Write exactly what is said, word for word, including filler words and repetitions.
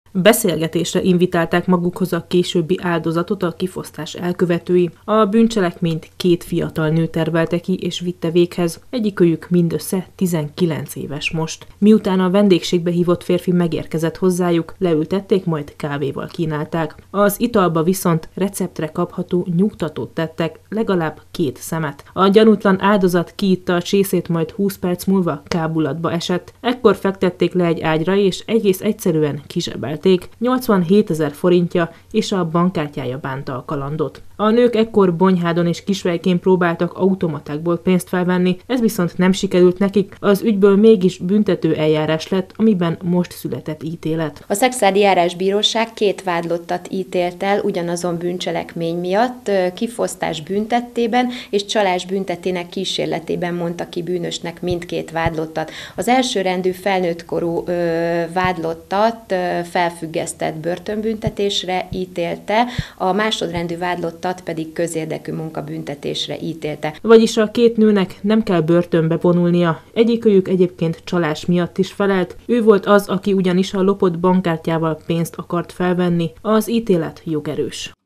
Beszélgetésre invitálták magukhoz a későbbi áldozatot a kifosztás elkövetői. A bűncselekményt két fiatal nő tervelte ki és vitte véghez, egyikőjük mindössze tizenkilenc éves most. Miután a vendégségbe hívott férfi megérkezett hozzájuk, leültették, majd kávéval kínálták. Az italba viszont receptre kapható nyugtatót tettek, legalább két szemet. A gyanútlan áldozat kiitta a csészét, majd húsz perc múlva kábulatba esett. Ekkor fektették le egy ágyra, és egész egyszerűen kizsebelték. nyolcvanhétezer forintja és a bankkártyája bánta a kalandot. A nők ekkor Bonyhádon és Kisvelykén próbáltak automatákból pénzt felvenni, ez viszont nem sikerült nekik, az ügyből mégis büntető eljárás lett, amiben most született ítélet. A Szekszárdi Járásbíróság két vádlottat ítélt el ugyanazon bűncselekmény miatt, kifosztás büntettében és csalás büntetének kísérletében mondta ki bűnösnek mindkét vádlottat. Az elsőrendű felnőttkorú vádlottat felfüggesztett börtönbüntetésre ítélte, a másodrendű vádlottat pedig közérdekű munkabüntetésre ítélte. Vagyis a két nőnek nem kell börtönbe vonulnia. Egyikőjük egyébként csalás miatt is felelt. Ő volt az, aki ugyanis a lopott bankkártyával pénzt akart felvenni. Az ítélet jogerős.